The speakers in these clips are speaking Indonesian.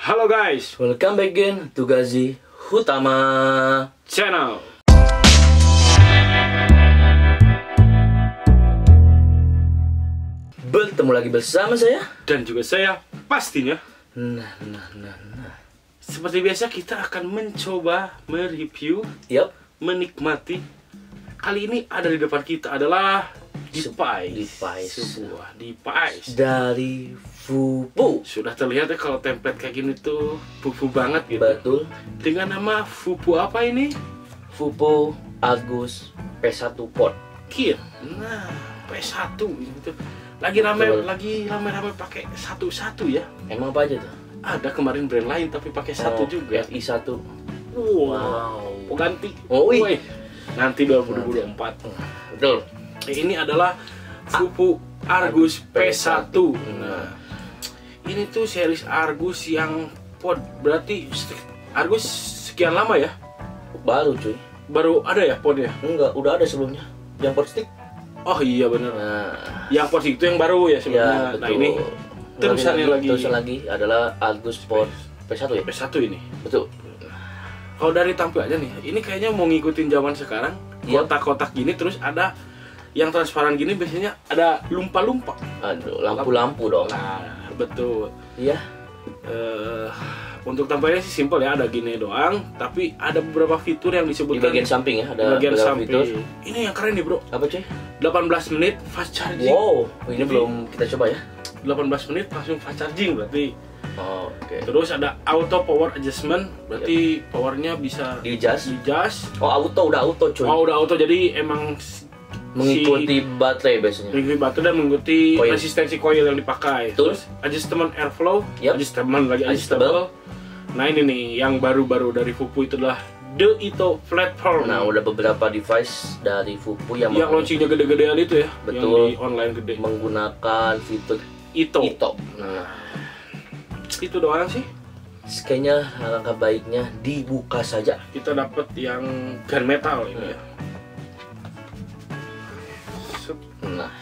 Halo guys, welcome back again to Gazi Hutama channel. Bertemu lagi bersama saya Dan juga saya pastinya. Nah. Seperti biasa kita akan mencoba mereview, Yup. menikmati. Kali ini ada di depan kita adalah device. Sebuah device Dari Fupu. Sudah terlihat ya kalau template kayak gini tuh Fupu banget gitu. Betul. Dengan nama Fupu apa ini? Fupu Argus P1 Port. Kir. Nah, P1 gitu. Lagi rame pakai satu ya. Emang apa aja tuh? Ada kemarin brand lain tapi pakai satu juga. FI1. Wow. Ganti. Oh, Woi. Nanti 2024. Betul. Ini adalah Fupu Argus P1. Nah, ini tuh series Argus yang pod. Berarti Argus sekian lama ya? Baru cuy. Baru ada ya podnya? Enggak, udah ada sebelumnya. Yang port stick. Oh iya bener. Nah, Yang pod itu yang baru ya sebenarnya. ya, betul. Nah ini terusan lagi adalah Argus Port P1 ya? P1 ini. Betul. Kalau dari tampilannya nih, ini kayaknya mau ngikutin zaman sekarang. Iya. Kotak-kotak gini terus ada yang transparan gini, biasanya ada lumpa-lumpa. Aduh, lampu-lampu dong. Nah, betul. Iya. Untuk tampilnya sih simpel ya, ada gini doang. Tapi ada beberapa fitur yang Di disebutkan bagian samping ya, di ada bagian beberapa samping. fitur. Ini yang keren nih bro. Apa cuy? 18 menit fast charging. Wow, ini Jadi, belum kita coba ya. 18 menit langsung fast charging berarti. Oh, oke. Terus ada auto power adjustment, berarti powernya bisa Di adjust. di-adjust. Oh, udah auto cuy. Oh udah auto, jadi emang Mengikuti baterai biasanya. mengikuti batu dan mengikuti Coil. resistensi coil yang dipakai. Betul. Terus adjustment airflow, Yap. adjustable. Nah ini nih yang baru-baru dari Fupu itu adalah The Ito platform. Nah, udah beberapa device dari Fupu yang launchingnya gede-gedean itu ya. Betul. Yang di online gede. menggunakan fitur Ito. Nah, Itu doang sih. kayaknya alangkah baiknya dibuka saja. Kita dapat yang gunmetal ini ya. Nah.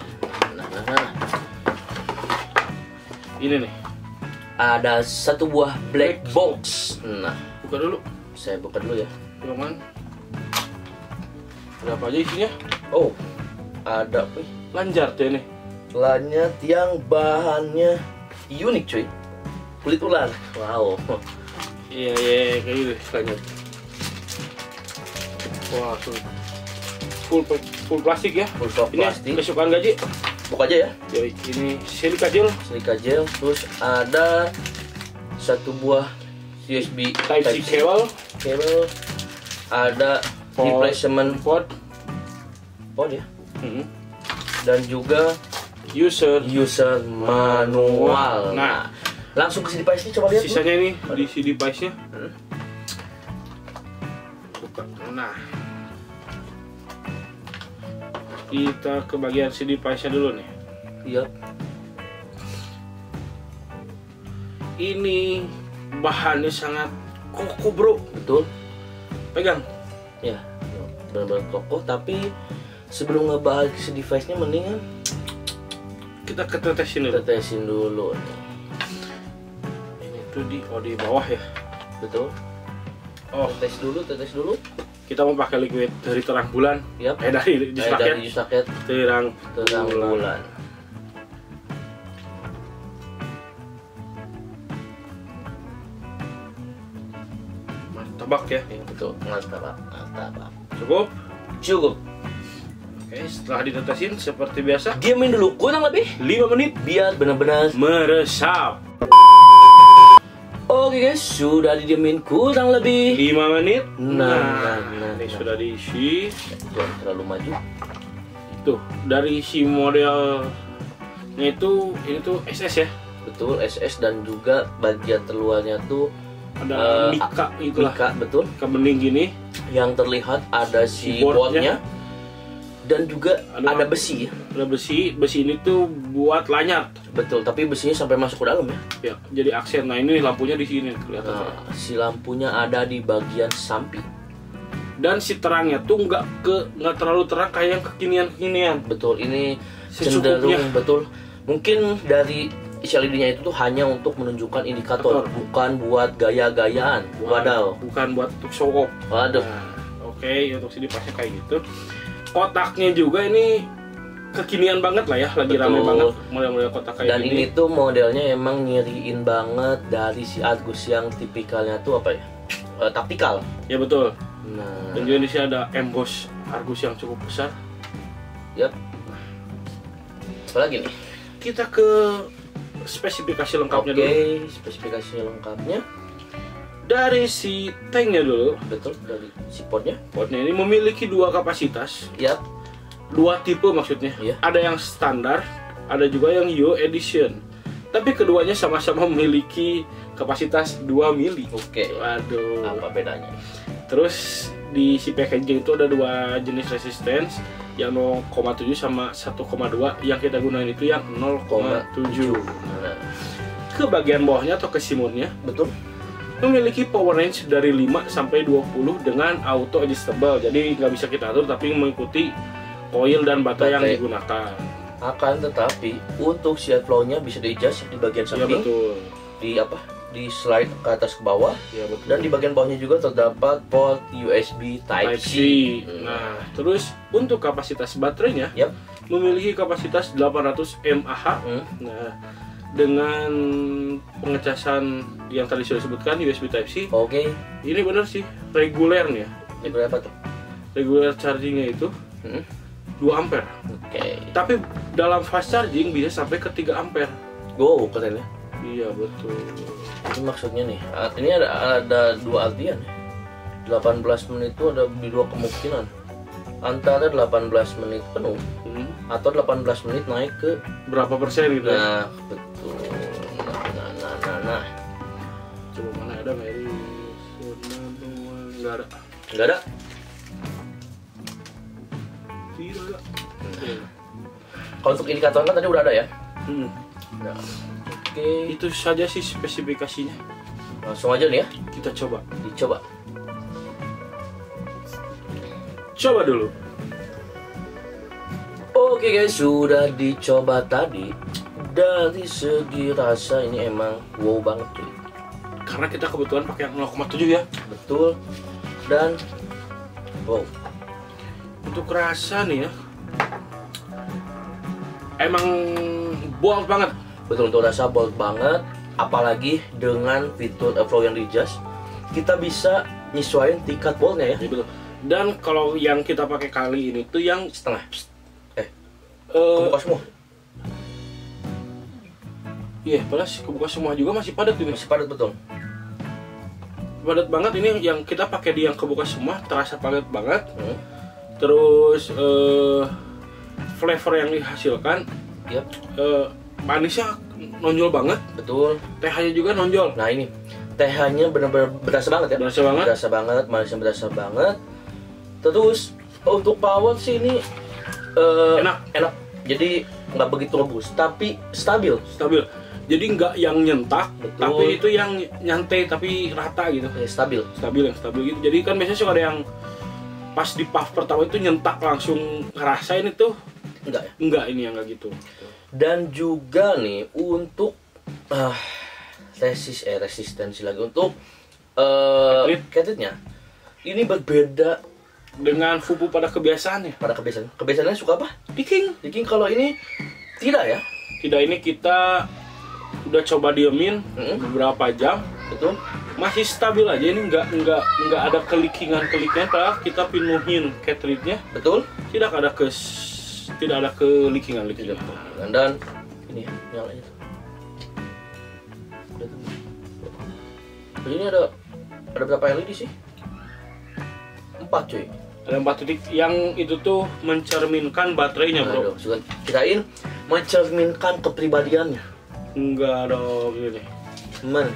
Ini nih. Ada satu buah black box. Nah, Buka dulu. saya buka dulu ya. Teman. Berapa aja isinya? Oh, ada Lanjar tuh ini. lanyard yang bahannya unik cuy, kulit ular. Wow. Iya, kayak gitu lanjut. Wah, full plastik ya. Full Ini plastik. kesukaan gaji. Buka aja ya. Jadi ini silika gel Silika gel. Terus ada satu buah USB Type-C cable, ada replacement port, pod ya. Dan juga user. manual. Nah, langsung ke device ini, coba lihat. sisanya ini di CD device-nya. Buka. Nah, kita ke bagian CD device-nya dulu nih. Iya. Ini bahannya sangat kokoh bro. Betul. Pegang. Ya, benar-benar kokoh. Tapi sebelum ngebahas si device-nya, mendingan Kita ketetesin kita dulu. tesin dulu. Ini tuh di bawah ya. Betul. Oh, Tetes dulu. kita mau pakai liquid dari terang bulan. Yap. Dari jus rakyat. Dari jus rakyat Terang bulan. Martabak ya. Ya, betul. Mantap. Cukup. Cukup. Oke, setelah ditetesin seperti biasa Diamin dulu kurang lebih 5 menit biar benar-benar. meresap. Oke guys, sudah didiamin kurang lebih. 5 menit. Nah. Ini sudah diisi. Jangan terlalu maju. Tuh, dari si modelnya itu ini tuh SS ya. Betul, SS dan juga bagian terluarnya tuh Ada mika itulah. Mika, betul. Mika bening gini. Yang terlihat ada si Boardnya. boardnya dan juga ada besi ya. Ada besi ini tuh buat lanyard. Betul, tapi besinya sampai masuk ke dalam ya. Ya, jadi aksen. Nah, ini lampunya di sini kelihatan. Nah, si lampunya ada di bagian samping. Dan si terangnya tuh nggak terlalu terang kayak yang kekinian. Betul, ini Secukupnya. cenderung betul. Mungkin dari isi LED-nya itu tuh hanya untuk menunjukkan indikator, bukan buat gaya-gayaan. Wadaw. Bukan buat untuk show off. Waduh. Nah, oke, untuk sini pasnya kayak gitu. Kotaknya juga ini kekinian banget lah ya, lagi Betul. rame banget model-model kotak kayak Dan ini tuh modelnya emang nyiriin banget dari si Argus yang tipikalnya tuh apa ya? Taktikal. Ya betul. Nah, Dan juga di sini ada emboss Argus yang cukup besar. yap. Apalagi nih? Kita ke spesifikasi lengkapnya Oke, dulu. spesifikasi lengkapnya. Dari si tanknya dulu. Betul, dari si potnya. Potnya ini memiliki dua kapasitas, Yap. dua tipe maksudnya. Iya. Ada yang standar, ada juga yang Yo Edition. Tapi keduanya sama-sama memiliki kapasitas 2 mili. Oke. Waduh. Apa bedanya? Terus di si packaging itu ada dua jenis resistance, yang 0,7 sama 1,2. Yang kita gunain itu yang 0,7. Nah, Ke bagian bawahnya atau ke simunnya betul. memiliki power range dari 5 sampai 20 dengan auto adjustable. Jadi nggak bisa kita atur tapi mengikuti coil dan baterai yang Baterai. digunakan. Akan tetapi untuk si flow-nya bisa di-adjust di bagian Ya samping, betul. di apa? Di slide ke atas ke bawah, Ya betul. dan di bagian bawahnya juga terdapat port USB Type-C. Nah, terus untuk kapasitas baterainya Yap. memiliki kapasitas 800 mAh. Hmm. Nah, dengan pengecasan yang tadi sudah disebutkan USB Type-C, Oke. ini benar sih regulernya. Ini berapa tuh? Reguler chargingnya itu Hmm. 2 ampere. Oke. Tapi dalam fast charging bisa sampai ke 3 ampere. Wow, keren ya. Iya, betul. Ini maksudnya nih, ini ada dua artian. 18 menit itu ada di dua kemungkinan. Antara 18 menit penuh atau 18 menit naik ke, Berapa persen gitu? nah betul. Nah. Coba mana ada nggak ini? Nggak ada. Enggak ada. Tidak ada. Kalau untuk indikator kan tadi udah ada ya. Nah, oke. Itu saja sih spesifikasinya. Langsung aja nih ya, Kita coba. dicoba. Coba dulu. Oke guys, sudah dicoba tadi. Dari segi rasa ini emang wow banget cuy. Karena kita kebetulan pakai yang 0,7 ya. Betul. Dan wow. Untuk rasa nih ya, emang bold banget. Betul, untuk rasa bold banget. Apalagi dengan fitur flow yang di-adjust, kita bisa nyesuaiin tingkat boldnya ya. Ya betul. Dan kalau yang kita pakai kali ini tuh yang Setengah. kebuka Kebuka semua. Iya, plus kebuka semua juga masih padat ini. Masih padat betul. Padat banget ini yang kita pakai di yang kebuka semua terasa padat banget. Hmm. Terus flavor yang dihasilkan Yap, manisnya nonjol banget. betul. TH-nya juga nonjol. Nah ini TH-nya benar-benar berasa banget ya. Berasa banget. Berasa banget, manisnya berasa banget. Terus untuk power sih ini enak. Jadi nggak begitu rebus, tapi stabil. Stabil. Jadi nggak yang nyentak, Betul. tapi itu yang nyantai tapi rata gitu. Stabil. Stabil, yang stabil gitu. Jadi kan biasanya suka ada yang pas di puff pertama itu nyentak langsung ngerasain itu. Enggak ya. Enggak, ini yang nggak gitu. Dan juga nih untuk resistensi lagi untuk cartridge-nya. Ini berbeda Dengan fupu pada kebiasaannya. pada kebiasaan. Kebiasaannya suka apa? Picking. Jadi kalau ini tidak ya. Tidak, ini kita udah coba diemin beberapa jam, Betul. masih stabil aja. Ini nggak ada kelikingan padahal kita penuhin cartridge-nya. Betul. Tidak ada kelikingan. Dan ini nyalain. Ini ada berapa LED sih? 4 cuy. Ada 4 titik yang itu tuh mencerminkan baterainya, bro. Aduh, suka kirain mencerminkan kepribadiannya. Enggak dong, ini. Man.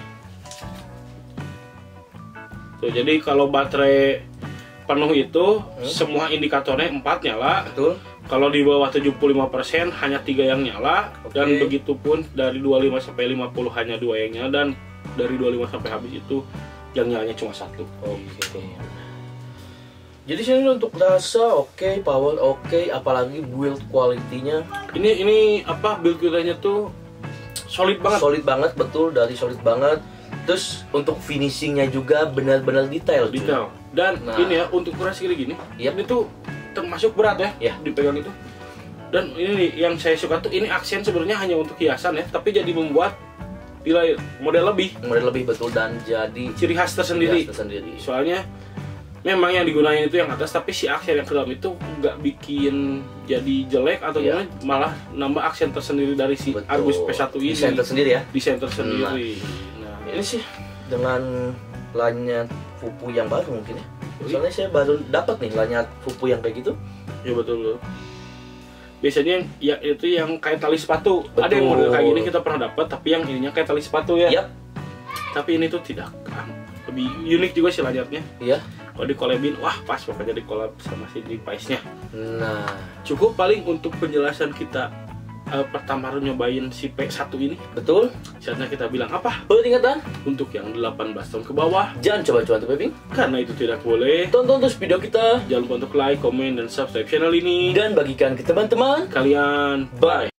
Tuh, jadi kalau baterai penuh itu semua indikatornya 4 nyala. Betul. Kalau di bawah 75% hanya 3 yang nyala. Dan Oke. begitu pun dari 25 sampai 50 hanya 2 yang nyala, dan dari 25 sampai habis itu yang nyalanya cuma 1. Oke. Jadi sini untuk rasa oke, power oke, apalagi build quality-nya. Ini apa build quality-nya tuh solid banget. Solid banget, betul, dari solid banget. Terus untuk finishingnya juga benar-benar detail. cuy. Detail. Dan Nah. ini ya untuk ukuran segini gini, Yap. ini tuh termasuk berat ya, Ya. dipegang itu. Dan ini nih, yang saya suka tuh ini aksen sebenarnya hanya untuk hiasan ya, tapi jadi membuat nilai model lebih, Model lebih betul dan jadi ciri khas tersendiri. tersendiri. Soalnya memang yang digunakan itu yang atas, tapi si aksen yang ke dalam itu nggak bikin jadi jelek atau Iya. gimana, malah nambah aksen tersendiri dari si Betul. Argus P1 ini. Desain tersendiri ya. Desain tersendiri. Nah, Ini sih dengan lanyard Fupu yang baru mungkin ya. Soalnya saya baru dapat nih lanyard Fupu yang kayak gitu. ya betul. Biasanya yang itu yang kayak tali sepatu. Betul. Ada yang model kayak gini kita pernah dapat, tapi yang ininya kayak tali sepatu ya. Yap. Tapi ini tuh tidak. Lebih unik juga sih lanyardnya. Iya. Kalau di collabin, wah pas pokoknya di collab sama si device-nya. Nah, Cukup paling untuk penjelasan kita pertama nyobain si P1 ini. betul. Saatnya kita bilang apa? Peringatan, Untuk yang 18 tahun ke bawah, jangan coba-coba tuh Peping. karena itu tidak boleh. Tonton terus video kita Jangan lupa untuk like, komen, dan subscribe channel ini. dan bagikan ke teman-teman. Kalian, bye.